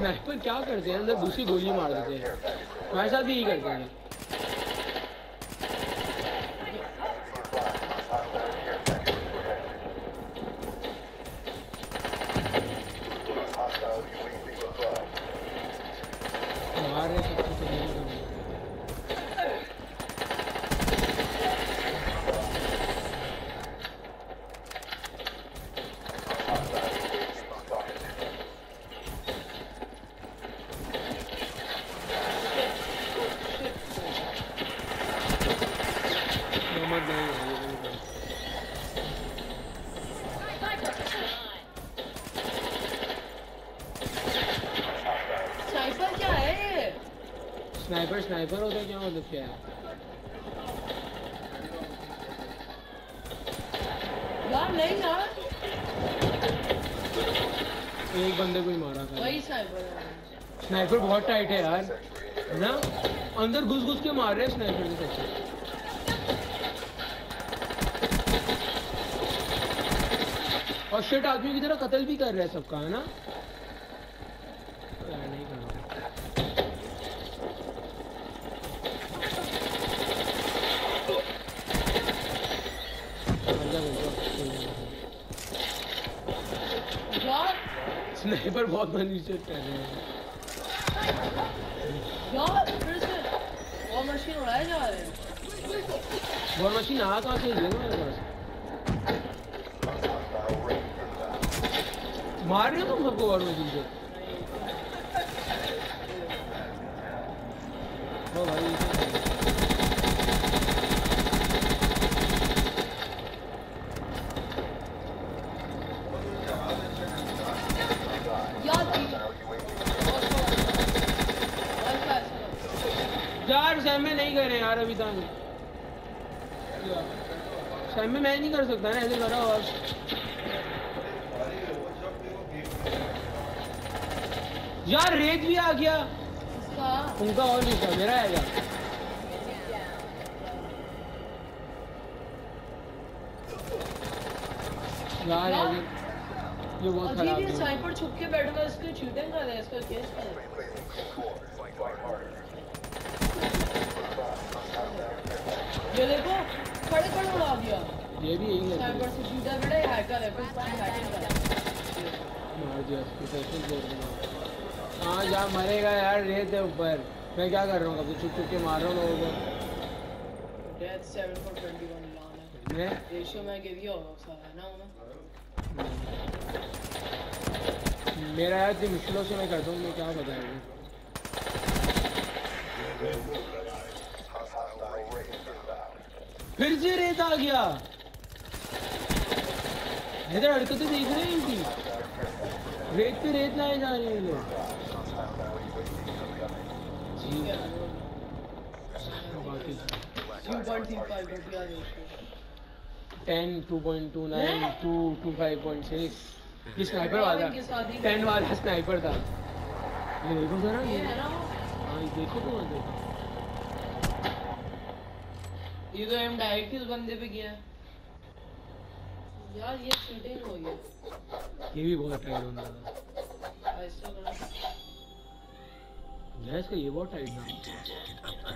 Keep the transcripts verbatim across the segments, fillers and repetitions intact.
Sniper क्या करते हैं, अंदर दूसरी गोली मार देते हैं। हमारे साथ भी यही करते हैं। मार रहे सब कुछ नहीं। स्नाइपर क्या है? स्नाइपर स्नाइपर होता है क्या, मतलब क्या है यार? नहीं यार, एक बंदे को ही मारा था। वही स्नाइपर है। स्नाइपर बहुत टाइट है यार, है ना? अंदर घुस घुस के मार रहे हैं स्नाइपर से सबसे। और शिट आदमी की तरह कत्ल भी कर रहे हैं सबका, है ना? नहीं कर रहा। स्नाइपर बहुत मनी से कर रहे हैं यार। फिर से वॉर मशीन उड़ाए जा रहे हैं। वॉर मशीन आ कहाँ से है मेरे पास? मार रहे हो तुम सबको वॉर मशीन से? ओ भाई यार सैम में नहीं कर रहे यार अभी तक। सैम में मैं नहीं कर सकता ना, ऐसे करो और यार रेत भी आ गया उनका, और नहीं था मेरा आएगा यार। यार ये बहुत खराब है। स्नाइपर छुप के बैठा है, इसको शूटिंग कर रहा है, इसको केस कर रहा है। ये देखो खड़े खड़े उड़ा दिया। ये भी यही है, स्नाइपर से शूटर बड़ा हैकर है, कुछ टाइम हैकिंग कर मार दिया प्रोफेशनल प्लेयर। हाँ यार मरेगा यार, रेत है ऊपर, मैं क्या कर रहा हूँ, कभी छुप छुप के मार रहा हूँ लोगों को। Death seven four twenty one लान है रेशियो में गिर गया होगा सारा, है ना उन्हें? मेरा यार इतनी मुश्किलों से मैं करता हूँ, मैं क्या बताऊँ। फिर से रेत आ गया इधर, हरकतें देख रहे हैं इनकी, रेत पे रेत लाए जा रहे हैं लोग। Ten two point two nine two two five point six ये स्नाइपर वाला, टेन वाला स्नाइपर था। ये देखो जरा, ये हाँ ये देखो तो मत देखो, ये तो एम डायरेक्ट इस बंदे पे किया है यार। ये शूटिंग हो गई, ये भी बहुत टाइट होना था ऐसा करो गैस का, ये बहुत टाइट था।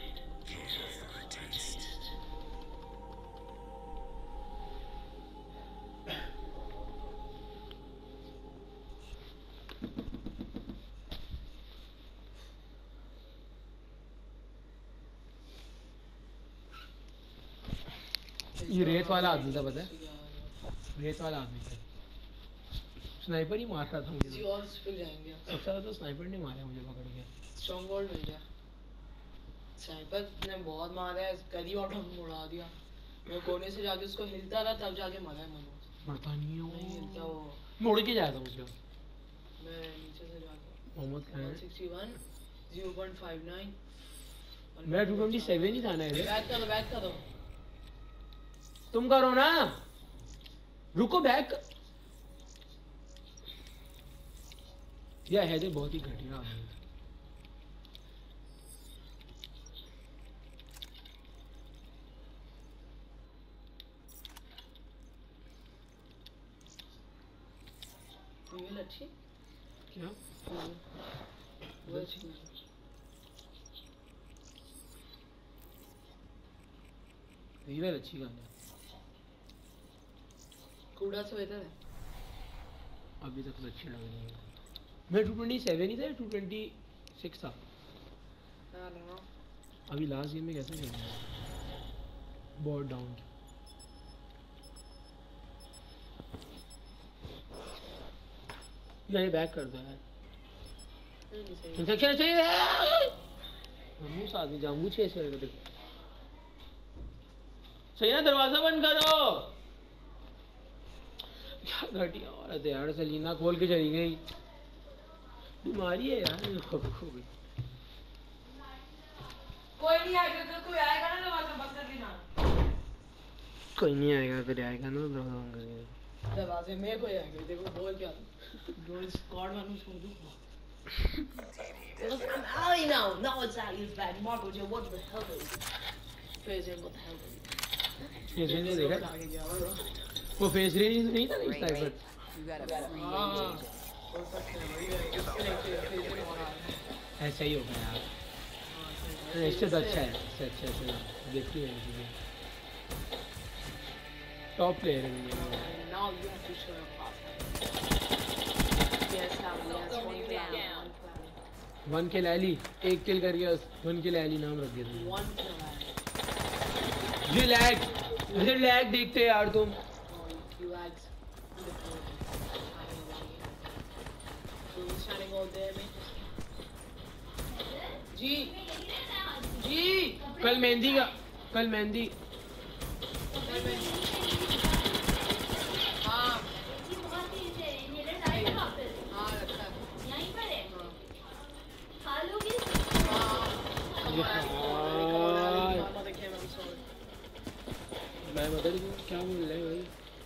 ये रेत वाला आदमी था, पता है? रेत वाला आदमी था, स्नाइपर ही मार रहा था मुझे। और उस पे जाएंगे सबसे ज्यादा तो स्नाइपर ने मारा मुझे पकड़ के। स्ट्रॉन्ग होल्ड मिल गया, स्नाइपर ने बहुत मारा है, करीब ऑटो उड़ा दिया। मैं कोने से जाके उसको हिलता रहा, तब जाके मारा है मनोज। मरता नहीं है वो, नहीं हिलता वो, मुड़ के जाता मुझे। मैं नीचे से जाके Mohammad Khan one sixty one zero point five nine मैं टू ट्वेंटी सेवन ही था ना। बैक करो बैक करो, तुम करो ना, रुको बैक। यह है बहुत ही घटिया आदमी। फीमेल अच्छी क्या रीवर अच्छी गाना कूड़ा से बेहतर है अभी तक तो अच्छी लग रही है मैं टू ट्वेंटी सेवन ही था टू ट्वेंटी सिक्स था अभी लास्ट गेम में कैसे खेल रहा है बहुत डाउन यार बैक कर दो यार इंफेक्शन चाहिए मुंह साथ में जाऊंगी छह से करके सही ना दरवाजा बंद करो क्या घटिया औरत है यार सलीना खोल के चली गई बीमारी है यार कोई नहीं आएगा तो कोई आएगा ना दरवाजा बंद कर देना कोई नहीं आएगा फिर आएगा ना दरवाजा बंद करके दरवाजे में कोई आएगा देखो बोल क्या बोल स्क्वाड वालों छोड़ दो I know now it's out is bad Marco Joe what the hell are you Fraser what the hell are you face range नहीं देखा वो फेस रेंज नहीं था इस टाइप पर ऐसा ही होगा यार इससे तो अच्छा है इससे अच्छा है देखती है चीज़ें टॉप प्लेयर है now you have to show your class yes now yes one down one kill एली एक किल करके वन किल एली नाम रख दिया तुमने one kill ये लैग मुझे लैग देखते यार तुम you lags shining all day में जी जी कल मेहंदी का कल मेहंदी हाँ मैं बता दूँ क्या बोल रहे भाई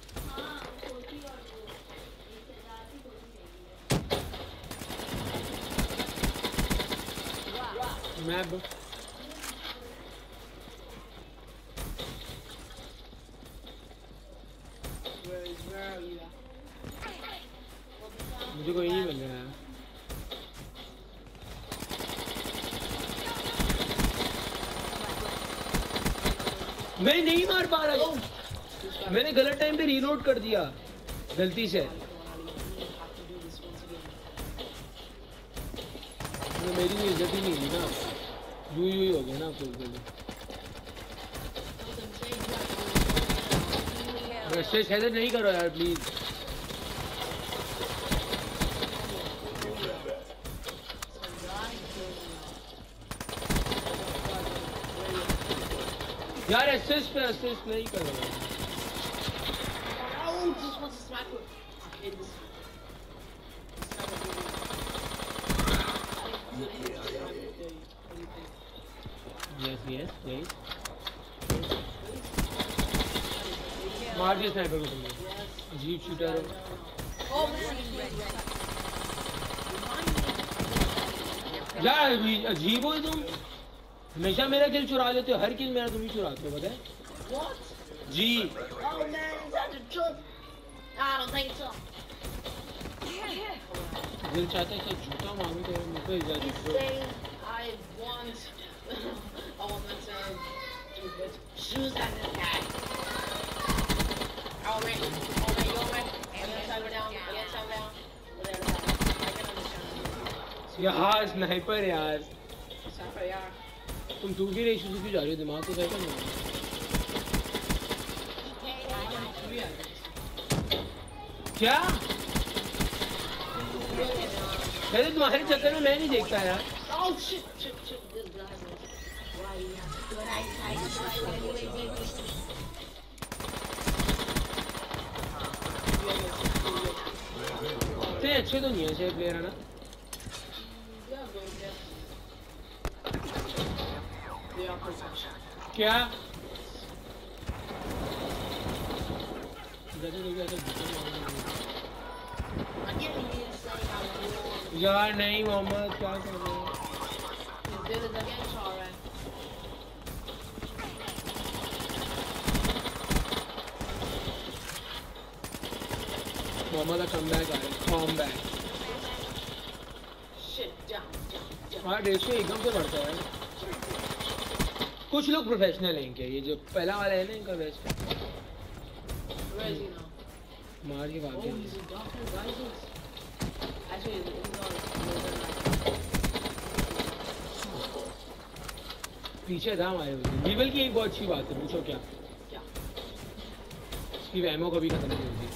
मैं मुझे कोई नहीं मिल रहा है मैं नहीं मार पा रहा हूँ मैंने गलत टाइम पे रीलोड कर दिया गलती से मेरी भी इज्जत ही नहीं हुई ना यू यू ही हो गया ना फुल फुल वैसे शायद नहीं करो यार प्लीज यार असिस्ट पे असिस्ट नहीं करो यस यस प्लीज मार दिया स्नाइपर को तुमने अजीब शूटर हो यार अजीब हो तुम हमेशा मेरा किल चुरा लेते हो हर किल मेरा तुम ही चुराते हो पता है जी दिल चाहता है कि झूठा मांगू तो मेरे को इजाजत दो यार स्नाइपर यार तुम दूर की रेशो से क्यों जा रही हो दिमाग को सही करना क्या पहले तुम्हारे चक्कर में मैं नहीं देखता यार इतने अच्छे तो नहीं है ऐसे प्लेयर है ना क्या यार नहीं मोहम्मद क्या कर रहे हो मोहम्मद का कमबैक आ रहा है कमबैक हाँ रेशो एकदम से बढ़ता है। कुछ लोग प्रोफेशनल हैं क्या? ये जो पहला वाला है ना इनका बेस्ट मार के भाग गया। पीछे था हमारे लीवल की एक बहुत अच्छी बात है। पूछो क्या? क्या? इसकी वैमो कभी खत्म नहीं होती।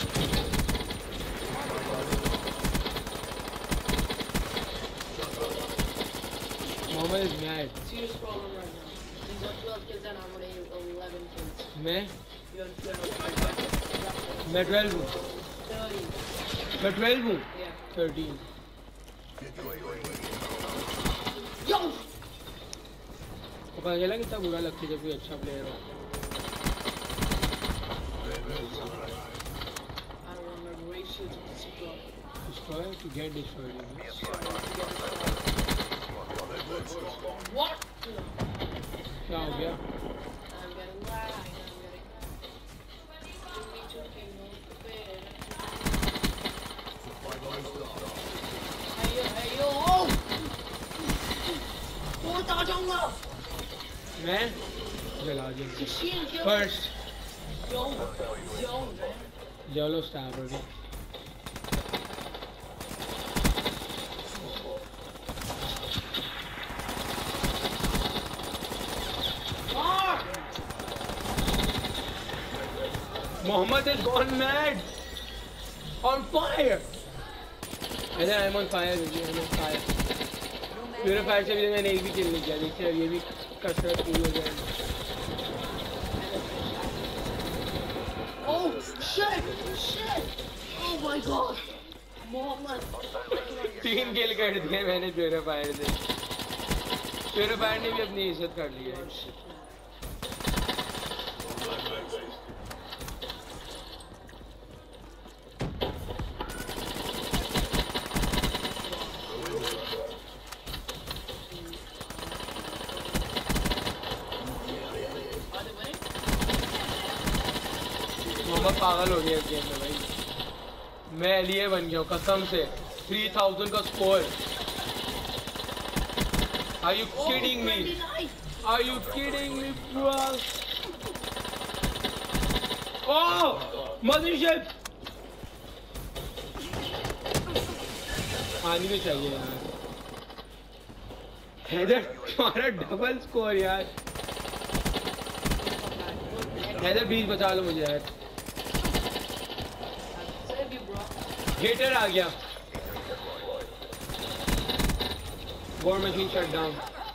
Mohammad is mad. Serious problem right now. He's got twelve kills and I'm only eleven kills. मैं You're twelve. मैं ट्वेल्व हूँ। thirty. मैं ट्वेल्व हूँ। Yeah. थर्टीन। Yo! तो पता चला कितना बुरा लगता है जब कोई अच्छा प्लेयर हो। I don't want to race you to destroy. Destroy to get destroyed. What? क्या हो गया? I'm getting lag. I'm getting lag. Hey yo, hey yo! और आ जाऊंगा। मैं जला दूँगा। sixteen kills. First. Yo, yo, man. Yellow star bro. Mohammed has gone mad. On fire. अरे I'm on fire baby. I'm on fire. Purifier से भी मैंने एक भी किल नहीं किया। देखिए अब ये भी कसरत पूरी हो जाएगी। Oh shit! Shit! Oh my god! Mohammed! तीन किल कर दिए मैंने प्यूरिफायर से। प्यूरिफायर ने भी अपनी इज्जत कर ली है। मोहम्मद पागल हो गया इस गेम में भाई। मैं एलिए बन गया हूँ कसम से। थ्री थाउजेंड का score. Are you kidding me? Are you kidding me, bro? Oh, mothership! आनी भी चाहिए यार। हैदर तुम्हारा डबल स्कोर यार। हैदर बीच बचा लो मुझे यार। हेटर आ गया। War machine shut down.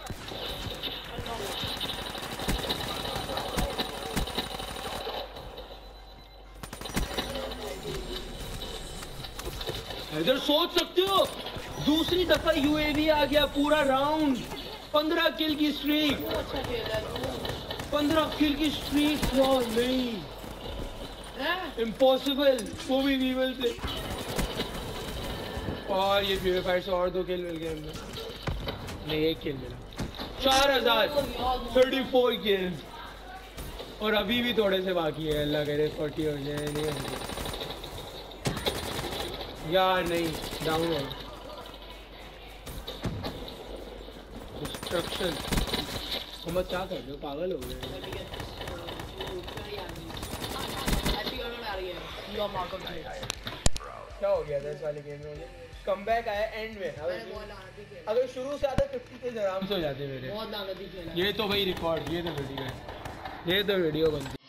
इधर सोच सकते हो दूसरी दफा यूएवी आ गया। पूरा राउंड पंद्रह किल की स्ट्रीक। पंद्रह किल की स्ट्रीक। नहीं इम्पॉसिबल। वो भी वीवल से। और ये प्यूरिफायर से और दो किल मिल गए हमें। नहीं एक किल मिला। चार हजार थर्टी फोर किल। और अभी भी थोड़े से बाकी है। अल्लाह करे फोर्टी हो जाए। नहीं होंगे यार। नहीं डाउन है। डिस्ट्रक्शन। हम क्या कर रहे हो? पागल हो गए। क्या हो गया था इस वाले गेम में? कमबैक आया एंड में। अगर शुरू से आते फिफ्टी के आराम से हो जाते मेरे। ये तो भाई रिकॉर्ड। ये तो वीडियो है। ये तो वीडियो बनती।